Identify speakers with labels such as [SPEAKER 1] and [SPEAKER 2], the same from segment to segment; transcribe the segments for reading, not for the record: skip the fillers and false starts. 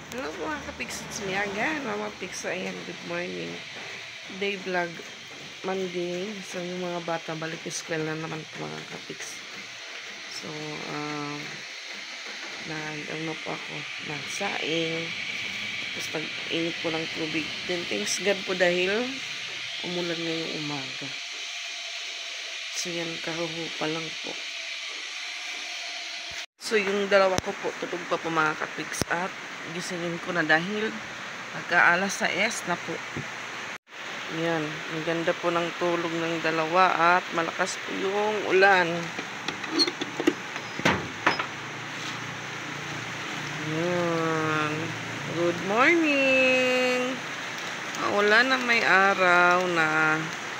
[SPEAKER 1] Hello mga kapiksit siniaga, Mama Pix, ayan, good morning. Day vlog, Monday. So yung mga bata, balik school na naman po mga kapiks. So, nag-ano po ako, nagsaing. Tapos nag-init po ng tubig. Then thanks God po dahil umulan ngayong umaga. So yan, kahuhu pa lang po. So yung dalawa ko po, tulog pa po mga kapiks. At gisingin ko na dahil pagka-alas 6 na po. Yan, ang ganda po ng tulog ng dalawa at malakas po yung ulan. Yan. Good morning. Ulan na may araw na.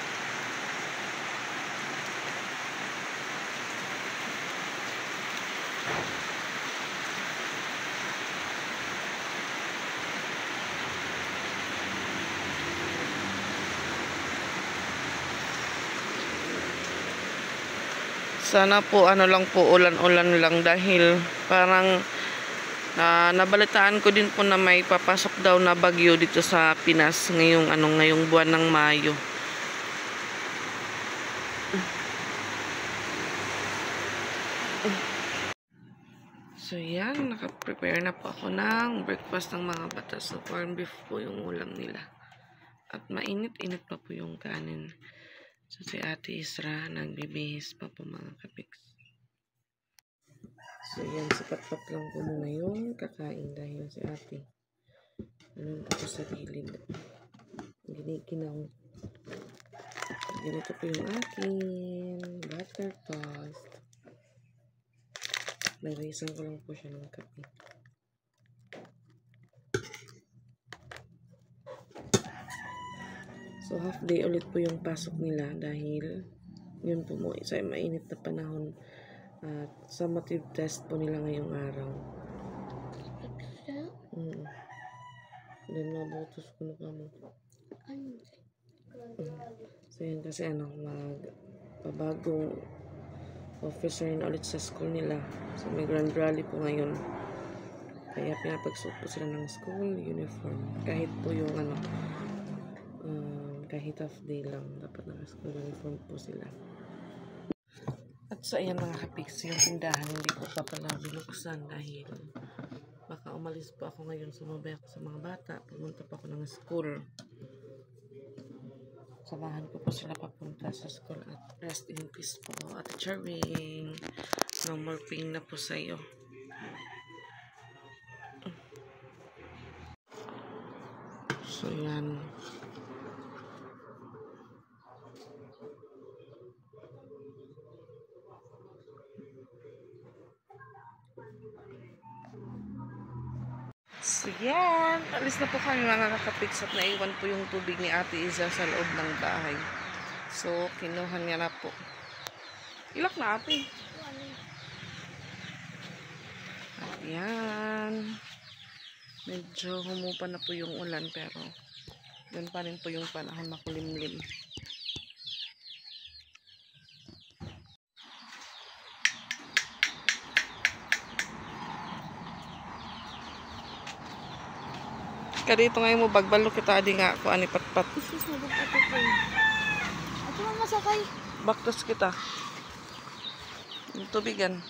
[SPEAKER 1] Sana po ano lang po, ulan-ulan lang dahil parang nabalitaan ko din po na may papasok daw na bagyo dito sa Pinas ngayong buwan ng Mayo. So yan, naka-prepare na po ako ng breakfast ng mga bata. So corn beef po yung ulam nila. At mainit-init pa po yung kanin. So si Ate Isra nagbibihis pa po mga kapiks. So yan, sipat-pat lang po muna yung kakain dahil si Ate ano po sa gilid. Giniginaw. Ganito po yung akin butter toast. Nagaisan ko lang po siya ng kape. So half day ulit po yung pasok nila dahil yun po mo sa mainit na panahon at summative test po nila ngayong araw. Then nabutos ko na kamo. So yun kasi magpabagong officer na ulit sa school nila. So may grand rally po ngayon. Kaya pinapagsuot po sila ng school uniform. Kahit po yung kahit half day lang dapat naka-school uniform po sila. At so ayan mga kapiks, yung tindahan hindi ko pa pala binuksan dahil baka umalis po ako ngayon, sumabay ako sa mga bata, pumunta pa ako ng school. Samahan ko po sila papunta sa school at rest in peace po at Charing. No more pain na po sa'yo. So yan. So yan, alis na po kami mga kakapiks at naiwan po yung tubig ni Ate Isa sa loob ng bahay. So, kinuhan niya na po. Ilak na ate. At yan. Medyo humupa na po yung ulan pero yan pa rin po yung panahon makulimlim. Dito ngayon mo bagbalo kita adi nga ako ani patpat.
[SPEAKER 2] Isus na bug ato ko. Ato man masakay.
[SPEAKER 1] Baktos kita. Yung tubigan.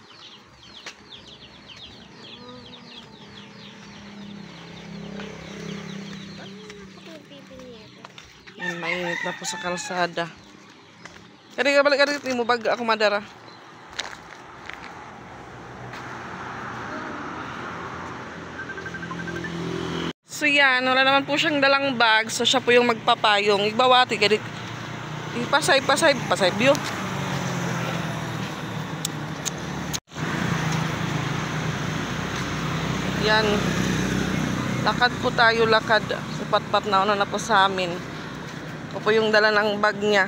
[SPEAKER 1] Mainit na po sa kalsada. Kadi ka balik dito mo bag ako madara. So yan, wala naman po siyang dalang bag. So siya po yung magpapayong. Igbawati, kaya pasay view. Yan. Lakad po tayo, lakad. Sapat-pat na una na po sa amin. Ito po yung dala ng bag niya.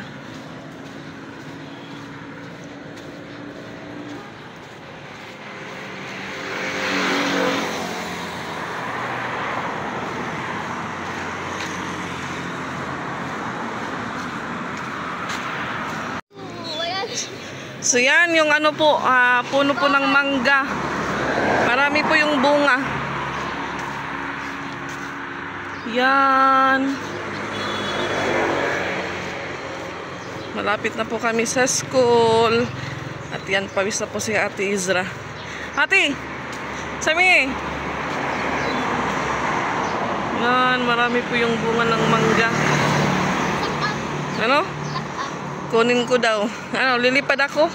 [SPEAKER 1] So yan, yung ano po, puno po ng mangga. Marami po yung bunga. Yan. Malapit na po kami sa school. At yan, pawis na po si Ate Izra. Ate! Sami! Yan, marami po yung bunga ng mangga. Ano? Kunin ko daw. Ano, lilipad ako?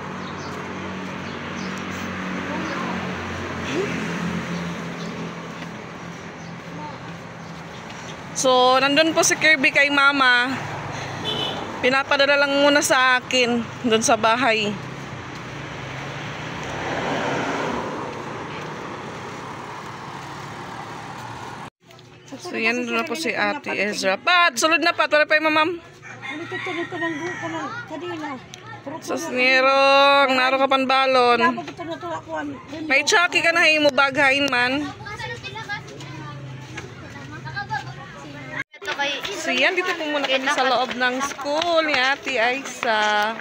[SPEAKER 1] So, nandun po si Kirby kay Mama. Pinapadala lang muna sa akin doon sa bahay. So yan doon na po si Ate Ezra. Pat! Sulod na pat! Wala pa yung mamam. Sa snirong, naro ka panbalon. May Chucky ka na mo baghain man. So yan, dito po muna kami sa loob ng school ni Ate Aisa.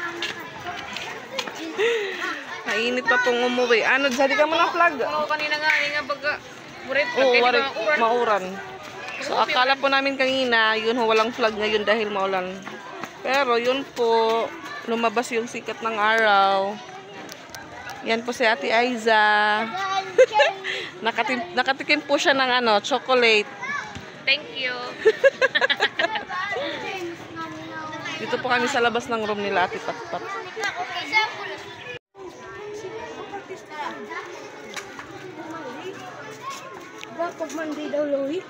[SPEAKER 1] Mainit pa pong umuwi. Ano, jadi ka mo na flag?
[SPEAKER 2] Oo, kanina nga baga.
[SPEAKER 1] Oo, mauran. So akala po namin kanina, yun walang flag ngayon dahil maulan. Pero yun po, lumabas yung sikat ng araw. Yan po si Ate Aiza. Nakatikim po siya ng ano, chocolate.
[SPEAKER 2] Thank you.
[SPEAKER 1] Dito po kami sa labas ng room nila, Ate Patpat.
[SPEAKER 2] Pag Monday daw, Louie.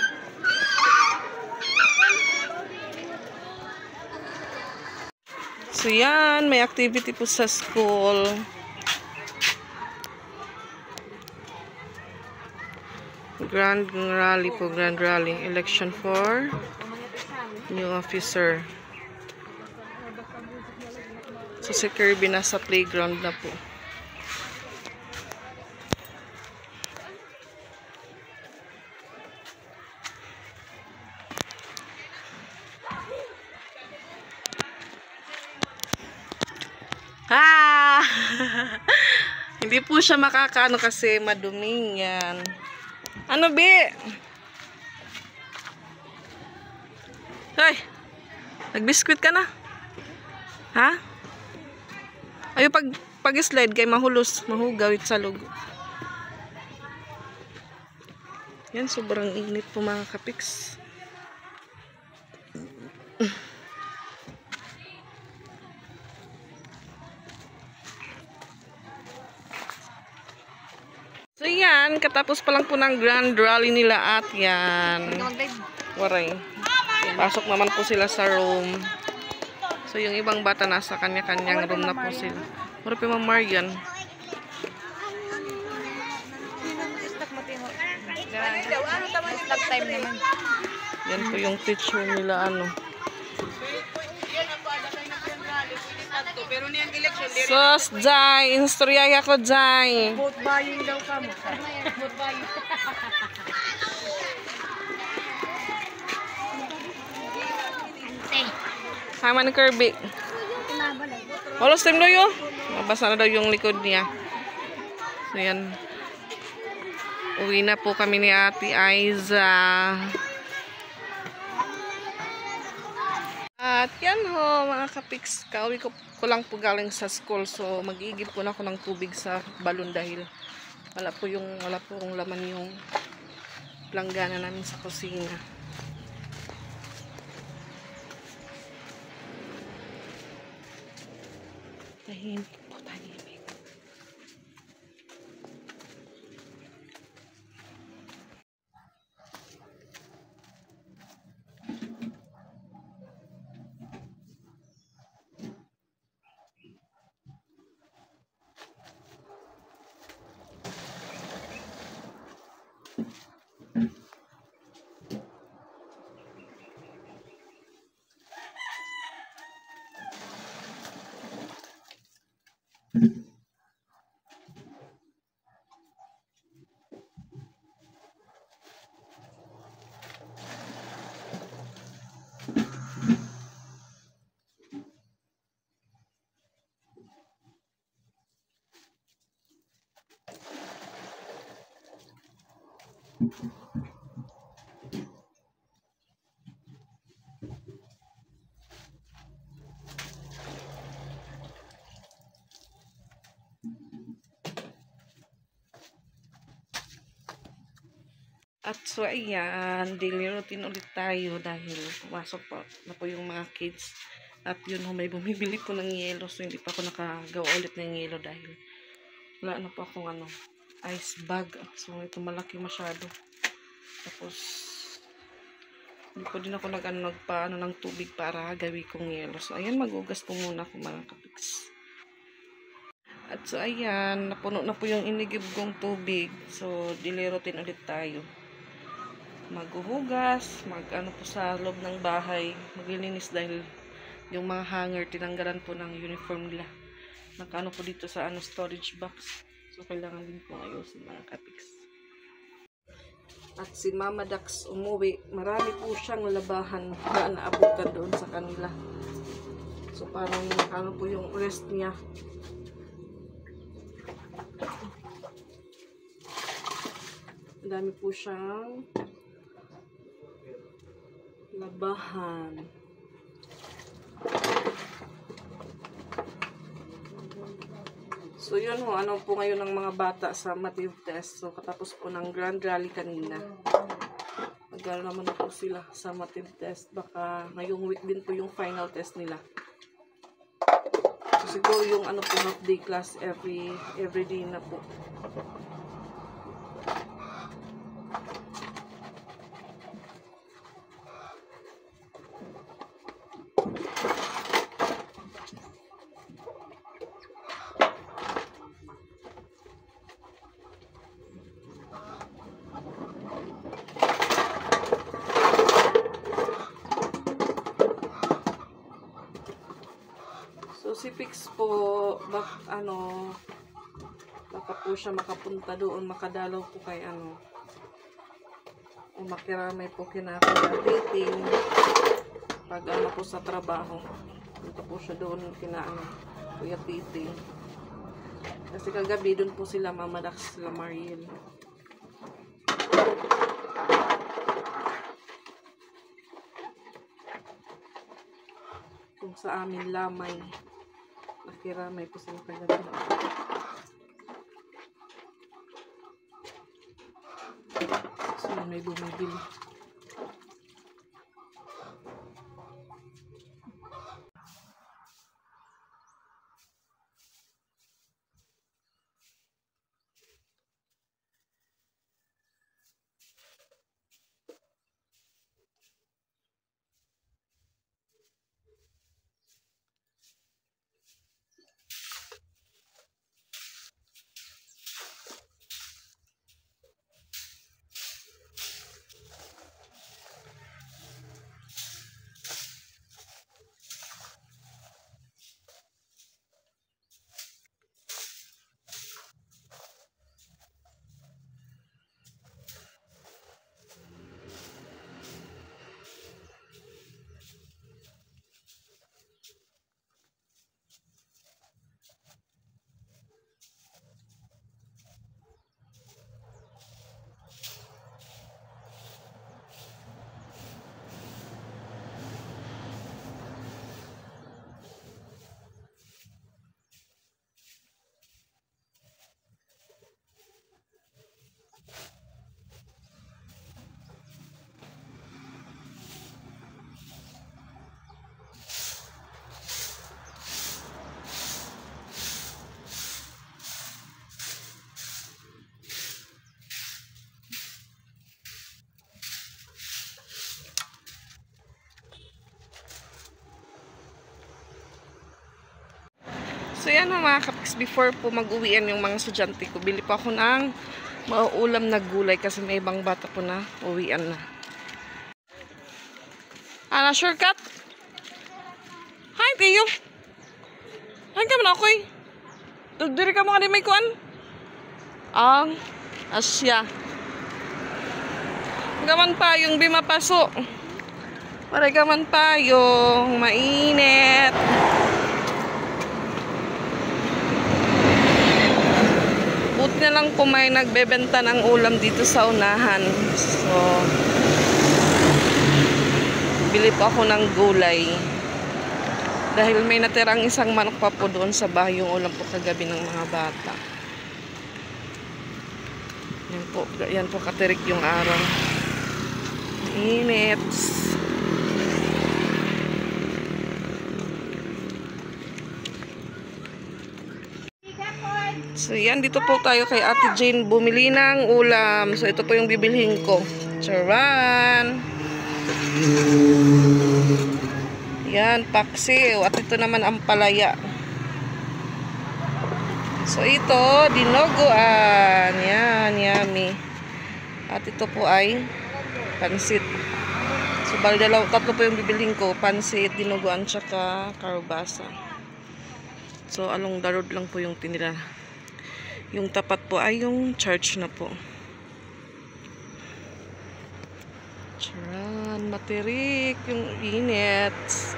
[SPEAKER 1] So yan, may activity po sa school. Grand rally po, grand rally. Election for new officer. So si Kirby nasa playground na po. Ah! Hindi po siya makakaano kasi maduming yan. Ano, Bi? Hoy! Nagbiskwit ka na? Ha? Ayo pag-slide kay mahulos, mahugawit sa lugo. Yan, sobrang init po mga kapiks. So yan, katapos pa lang po ng grand rally nila at yan. Waray. Pasok naman po sila sa room. So yung ibang bata nasa kanya-kanyang room na po sila. Mura pa yung Marian. Yan po yung teacher nila ano. Sos, Jai. Instoryaya ko, Jai.
[SPEAKER 2] Vote buying daw ka mo. Vote buying.
[SPEAKER 1] Sama ni Kirby. Walos time daw yun. Mabasa na daw yung likod niya. So yan. Uwi na po kami ni Ate Aiza. At yan ho, mga kapiks. Kauwi ko lang po galing sa school. So mag-iigib po na ako ng tubig sa balon dahil wala pong laman yung planggana namin sa kusina. Tahimik po, tahimik. At so, ayan, daily routine ulit tayo dahil pumasok pa na po yung mga kids. At yun, may bumibili po ng yelo. So, hindi pa ako nakagawa ulit ng yelo dahil wala na po akong ice bag. So, ito malaki masyado. Tapos, hindi po din ako nagpaano ng tubig para gawin kong yelo. So, ayan, magugas po muna ako mga kapiks. At so, ayan, napuno na po yung inigib kong tubig. So, daily routine ulit tayo. Maghuhugas, po sa loob ng bahay, maglilinis dahil yung mga hanger, tinanggalan po ng uniform nila. Nakaano po dito sa storage box. So, kailangan din po ayusin mga kapiks. At si Mama Dax umuwi, marami po siyang labahan na naabutan doon sa kanila. So, parang ano po yung rest niya. Dami po siyang labahan. So, yun ho, ano po ngayon ng mga bata sa math test. So, katapos po ng grand rally kanina. Nag-aaral naman po sila sa math test. Baka ngayong week din po yung final test nila. So, siguro yung po half day class every day na po. So, si Pix po, baka po siya makapunta doon, makadalaw po kay o makiramay po dating pag po sa trabaho. Punta po siya doon Kuya Titing. Kasi kagabi doon po sila Mama Dax, sila Mariel. Kung sa amin lamay, nakiramay po sila kagabi. So, may bumibili. So, yan mga kapiks, before po mag-uwian yung mga estudyante ko, bili pa ako ng mauulam na gulay kasi may ibang bata po na uwian na. Shortcut? Hi, Tiyo. Hi ka man ako eh. Diri ka mo ka di may kuan? Asya. Gaman pa yung bimapaso. Para gaman pa yung mainit. Buti na lang po may nagbebenta ng ulam dito sa unahan. So, bili po ako ng gulay. Dahil may natirang isang manok pa po doon sa bahay yung ulam po kagabi ng mga bata. Yan po katirik yung araw. Init. So yan, dito po tayo kay Ate Jane bumili ng ulam. So ito po yung bibilhin ko. Charan! Yan, paksiw. At ito naman ang palaya. So ito, dinoguan. Yan, yummy. At ito po ay pansit. So bali tatlo po yung bibilhin ko. Pansit, dinoguan, tsaka karubasa. So along the road lang po yung tinira. Yung tapat po ay yung church na po. Charan, matirik yung init.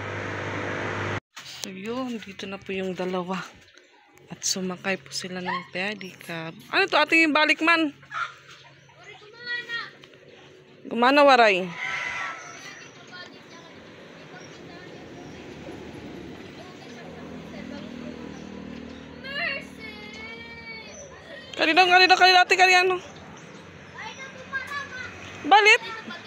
[SPEAKER 1] So yun, dito na po yung dalawa. At sumakay po sila ng pedicab. Ano to, ating balik man? Gumana waray. Kanina ate ano? Balit?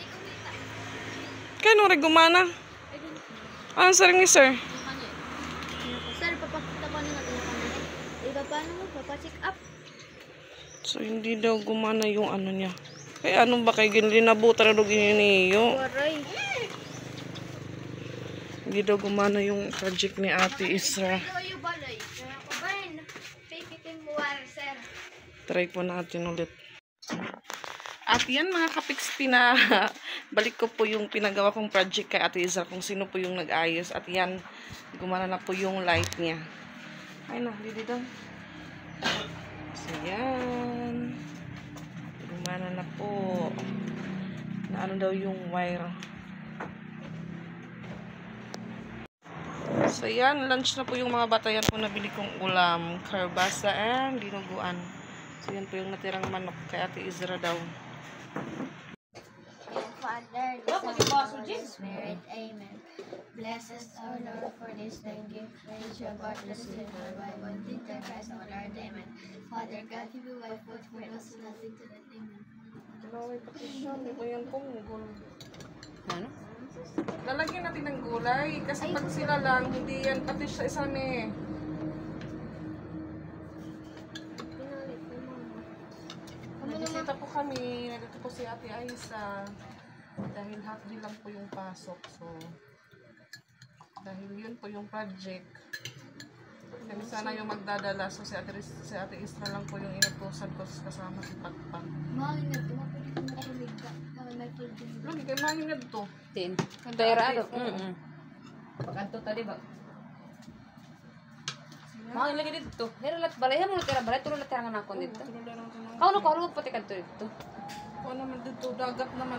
[SPEAKER 1] Kaya nung gumana? Anong saring ni sir?
[SPEAKER 2] Sir, papakita ko na natin yung kamera. Iba paano mo? Papacheck up.
[SPEAKER 1] So, hindi daw gumana yung ano niya. Kaya anong ba kayo ginlinabutan na daw gininiyo?
[SPEAKER 2] Waray.
[SPEAKER 1] Hindi daw gumana yung project ni Ate Isra. Try po natin ulit. At yan mga kapiks, balik ko po yung pinagawa kong project kay Ate Isra kung sino po yung nag-ayos. At yan, gumana na po yung light niya. Ay na, dito daw. So yan. Gumana na po. Na ano daw yung wire. So yan, lunch na po yung mga bata. Yan po nabili kong ulam. Karubasa and dinuguan. So yan po yung natirang manok kay Ate Isra daw.
[SPEAKER 2] Father, the Son, and the Holy Spirit. Amen. Bless us, O Lord, for this thy gift. Praise you about the sin of our Bible. Did the Christ, O Lord. Amen. Father God, give you my food for us who nothing to that. Amen.
[SPEAKER 1] Dalaway patisyon. Ito yan pong gulay.
[SPEAKER 3] Ano?
[SPEAKER 1] Lalagyan natin ng gulay. Kasi pag sila lang, hindi yan patis sa isa eh. Nagbisita po kami. Nandito po si Ate Aisa. Dahil half day lang po yung pasok. So, dahil yun po yung project. Kami sana yung magdadala. So, si Ate Isra lang po yung inutusan ko kasama si Pagpag.
[SPEAKER 2] Mahalingad ko. Mapagod ko makulig ka. May pulgin.
[SPEAKER 1] Lagi kayo mahingad to.
[SPEAKER 3] Tin. Kandera ano? Pagkanto tadi ba? Mau lagi dito. Hero lat balay mo tira balay tulo lat nga nakon dito. Kau no kau pati kanto dito.
[SPEAKER 1] Kung naman dito, dagat naman.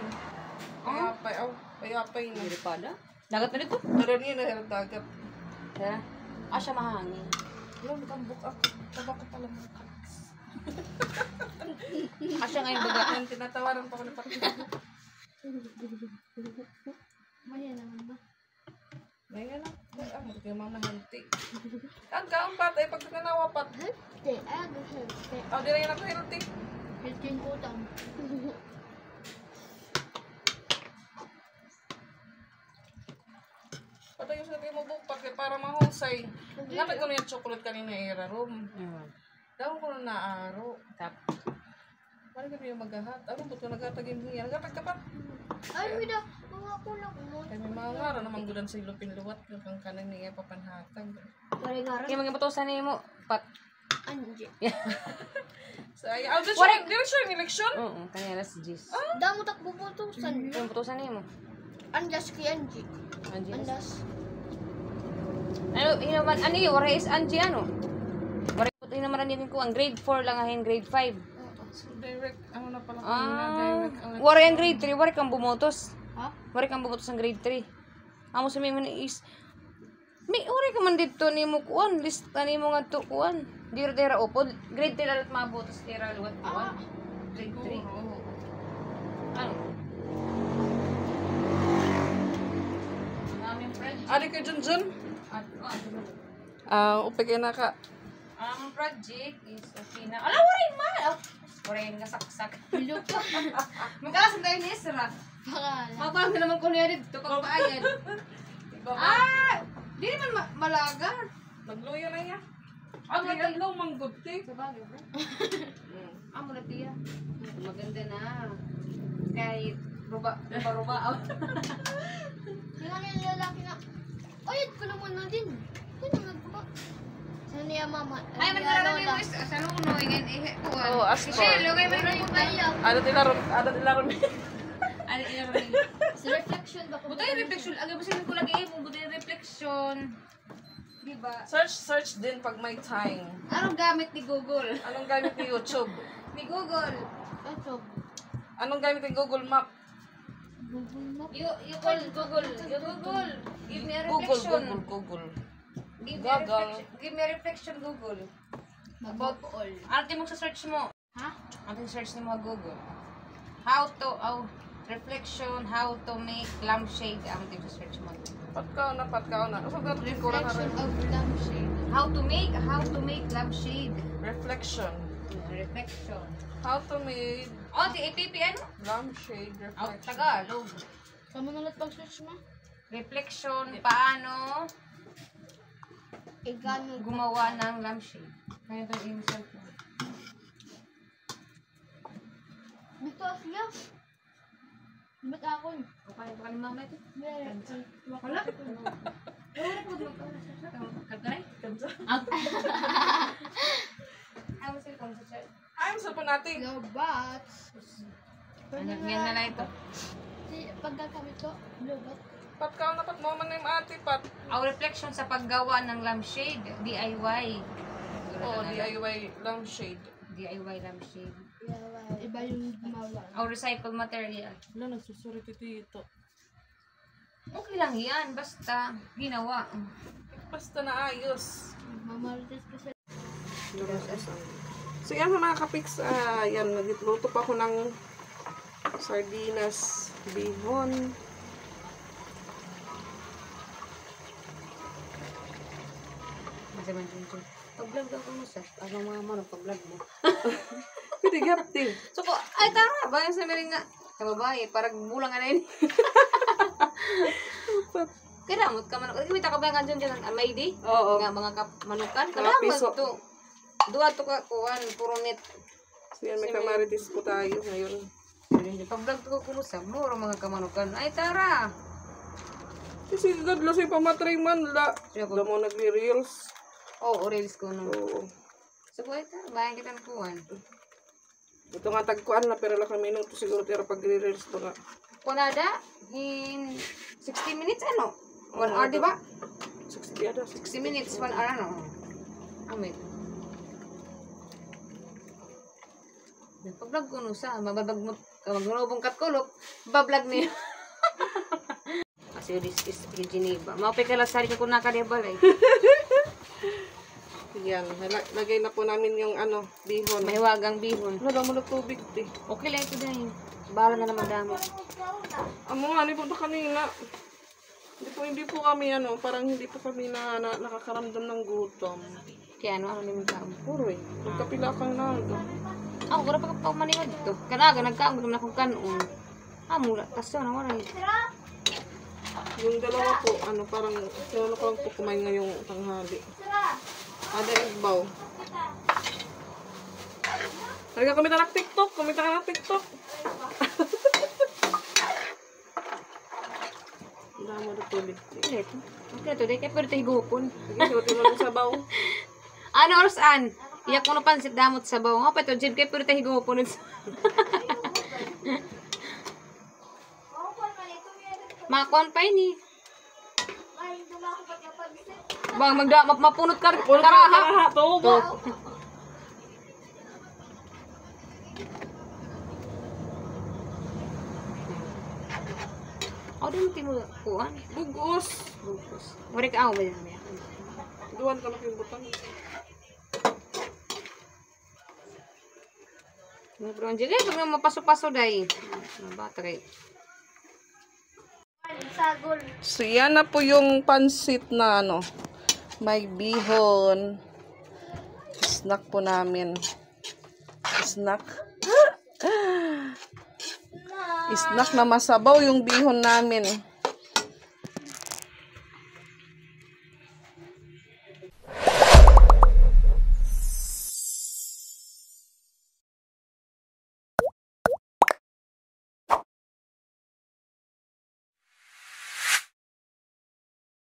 [SPEAKER 1] Ayapay na.
[SPEAKER 3] Diri pada. Dagat na dito.
[SPEAKER 1] Pero niya na dagat.
[SPEAKER 3] Ya. Asya mahangin.
[SPEAKER 1] Alam mo, tambok ako. Tabak ko pala mga kaks.
[SPEAKER 3] Asya ngayon baga.
[SPEAKER 1] Ang tinatawaran pa ko na pati.
[SPEAKER 2] Maya naman ba?
[SPEAKER 1] Ngayon lang. Ang mga mamahanti. Ang kaampat ay pagkakanawapat.
[SPEAKER 2] Healthy. Healthy.
[SPEAKER 1] Oh, di na yan ako healthy.
[SPEAKER 2] Healthy yung utang.
[SPEAKER 1] Patay yung sabi mo bupak para mahusay. Napag ko na yung chocolate kanina era room. Daw ko na naaro.
[SPEAKER 3] Tap.
[SPEAKER 1] Parang kami yung maghahat. Ano ba ito naghatagin niya? Naghatag ka pa?
[SPEAKER 2] Ay, mida. Mga kulang mo.
[SPEAKER 1] Ay, may mga ngara naman gudan sa ilupin luwat. Yung kang kanan niya papanhatag.
[SPEAKER 2] Pare ngaran.
[SPEAKER 3] Kaya mga batusan nimo pat.
[SPEAKER 2] Anji.
[SPEAKER 1] So, ay, I'll just show. Dili siya yung election?
[SPEAKER 3] Oo, kanina si Jis.
[SPEAKER 2] Damo tak bubutusan.
[SPEAKER 3] Kaya batusan nimo.
[SPEAKER 2] Andas kay Anji.
[SPEAKER 3] Anji.
[SPEAKER 2] Andas.
[SPEAKER 3] Ano, inaman ano yung ora is Anji ano? Ora puti naman din ko ang grade 4 lang ahin grade 5.
[SPEAKER 1] So, direct, ano na pala kanina, direct election.
[SPEAKER 3] Wari ang grade 3, wari kang bumotos.
[SPEAKER 2] Ha?
[SPEAKER 3] Wari kang bumotos ang grade 3. Amo sa mo ni is may wari ka man dito nimo kuan, list nimo nga to kuan. Dira opo, grade 3 lalat mabotos dira luwat kuan. Grade 3.
[SPEAKER 1] Oo.
[SPEAKER 3] Ano? Ang project.
[SPEAKER 1] Ari ka Junjun?
[SPEAKER 3] At
[SPEAKER 1] Upigay na ka.
[SPEAKER 3] ang project is okay na. Ala, wari man! Orayin nga saksak.
[SPEAKER 2] Bilo pa.
[SPEAKER 3] Magkalas tayo ni Isra.
[SPEAKER 2] Pakala.
[SPEAKER 3] Mapang ka naman kung niyari dito pag paayad. Di naman malaga.
[SPEAKER 1] Magluya na yan. Ang adlaw mangguti.
[SPEAKER 3] Sabagay ba? Amo na tiya. Maganda na. Kahit ruba out.
[SPEAKER 2] Tingnan niya yung lalaki na, oyad ko naman na din. Sino nagbuka? Sino niya mama?
[SPEAKER 3] Ay, magkaroon yung sa luno. Kuwan.
[SPEAKER 1] Oh, asko.
[SPEAKER 3] Michelle, okay ba yung
[SPEAKER 1] Ano tilaron?
[SPEAKER 3] Ano ilaron
[SPEAKER 2] Sa reflection ba ko?
[SPEAKER 3] Buto yung reflection. Agad ba sila ko lagi buto yung reflection. Diba?
[SPEAKER 1] Search din pag may time.
[SPEAKER 3] Anong gamit ni Google?
[SPEAKER 1] Anong gamit ni YouTube?
[SPEAKER 3] Ni Google.
[SPEAKER 2] Ito.
[SPEAKER 1] Anong gamit ni Google Map?
[SPEAKER 2] Google Map.
[SPEAKER 3] You call Google. You Google. Give me a reflection.
[SPEAKER 1] Google.
[SPEAKER 3] Give me a reflection. Give me a reflection, Google.
[SPEAKER 2] About all.
[SPEAKER 3] Arte mo sa search mo.
[SPEAKER 2] Ha?
[SPEAKER 3] Arte search ni mo Google. Reflection, how to make lampshade. Arte sa search mo.
[SPEAKER 1] Patkaw na. Asa ba rin ko lang
[SPEAKER 2] Reflection of lampshade.
[SPEAKER 3] How to make lampshade.
[SPEAKER 1] Reflection.
[SPEAKER 3] Reflection.
[SPEAKER 1] How to make
[SPEAKER 3] Oh, di APP ano?
[SPEAKER 1] lampshade
[SPEAKER 3] Oh,
[SPEAKER 1] reflection.
[SPEAKER 3] Tagalog.
[SPEAKER 2] Kamu nalat pag-search mo?
[SPEAKER 3] Reflection, paano
[SPEAKER 2] Igano.
[SPEAKER 3] gumawa ng lampshade. Kaya ito yung cellphone.
[SPEAKER 2] Bito siya. Ba't ako?
[SPEAKER 3] Okay, baka ni mama ito.
[SPEAKER 2] Meron.
[SPEAKER 3] Wala. Wala po doon. Kagay? Ang cellphone sa chat.
[SPEAKER 1] Ay, sa natin.
[SPEAKER 2] No, but...
[SPEAKER 3] Ano, yan na lang ito.
[SPEAKER 2] Pagkakamit ko, lobot.
[SPEAKER 1] Patkaw na pat mo man na yung ate pat.
[SPEAKER 3] Ang reflection sa paggawa ng lampshade. DIY.
[SPEAKER 1] Oh, DIY lampshade.
[SPEAKER 3] DIY lampshade.
[SPEAKER 2] Iba yung gumawa.
[SPEAKER 3] Ang recycled material.
[SPEAKER 1] Wala, nagsusurit dito.
[SPEAKER 3] Okay lang yan. Basta ginawa.
[SPEAKER 1] Basta naayos.
[SPEAKER 2] Mamarites ko sa...
[SPEAKER 1] So yan mga kapiks, yan, nagluto pa ako ng sardinas, bihon.
[SPEAKER 3] Pag-vlog daw ko mo sa ano mga manong pag-vlog mo.
[SPEAKER 1] Pwede gapti.
[SPEAKER 3] So ko, ay tara, bayan sa meron nga. Sa babae, parang bulang nga na yun. Kadamot ka manok. Kita ka ba nga dyan dyan, Amaydi?
[SPEAKER 1] Oo.
[SPEAKER 3] Nga mga manukan.
[SPEAKER 1] Mga
[SPEAKER 3] Kadamot
[SPEAKER 1] piso.
[SPEAKER 3] to. Duwa to ka, kuwan, puro net.
[SPEAKER 1] So yan, may kamaritis po tayo ngayon.
[SPEAKER 3] Pag-vlog to ko kulusa, muro mga kamanukan. Ay tara!
[SPEAKER 1] Kasi gadlo si pamatray man la.
[SPEAKER 3] Siya ko.
[SPEAKER 1] Alam mo nagre-reels.
[SPEAKER 3] Oo, reels ko no.
[SPEAKER 1] Oo.
[SPEAKER 3] So buhay ta, bayan kita ng kuwan.
[SPEAKER 1] Ito nga tagkuan na pero lang kami minuto siguro tira pag reels to nga.
[SPEAKER 3] Kunada, in 60 minutes ano? 1 hour, di ba?
[SPEAKER 1] 60 ada.
[SPEAKER 3] 60 minutes, 1 hour ano? Amin. Pag-vlog ko no sa, mababag mo, magnulubong katkulok, bablog niya. Kasi this is in Geneva. Maupay ka lang sari ka kung nakalibalay.
[SPEAKER 1] Yan, lagay na po namin yung ano, bihon.
[SPEAKER 3] Mahiwagang bihon.
[SPEAKER 1] Wala mo na tubig ti.
[SPEAKER 3] Okay lang ito dahil. Bahala na naman dami.
[SPEAKER 1] Amo nga, po na kanina. Hindi po kami ano, parang hindi po kami nakakaramdam ng gutom.
[SPEAKER 3] Kaya ano naman ka?
[SPEAKER 1] Puro eh. Nagkapila kang naldo.
[SPEAKER 3] Ako, wala pa maniwad dito. Kanaga, nagkaang na akong kanon. Mula, kaso na wala eh.
[SPEAKER 1] Yung dalawa po, ano, parang sinano ko lang po kumain ngayong tanghali. Ada igbaw. Talaga kumita ng TikTok. Kumita ka ng TikTok. Ang dami na tulig.
[SPEAKER 3] Ano ito? Okay na to, dahil kaya pwede tayo higupon.
[SPEAKER 1] Sige, suot mo lang sa baw.
[SPEAKER 3] Ano oras an? Iyak ko na pansit damot sa bawo. Nga pa ito, Jib, kaya pwede tayo higupon. Makuan pa yun eh. Bang, mapunot ka karaha.
[SPEAKER 1] Karaha, tubo.
[SPEAKER 3] Ako din mo kuan.
[SPEAKER 1] Bugos.
[SPEAKER 3] Bugos. Wari ka ako ba yan?
[SPEAKER 1] Duwan ka yung butang.
[SPEAKER 3] Bro, Jib, pag na mapaso-paso dahil. Bata kayo.
[SPEAKER 2] Sagol.
[SPEAKER 1] So, yan na po yung pansit na ano. May bihon. Snack po namin. Snack. Snack na masabaw yung bihon namin.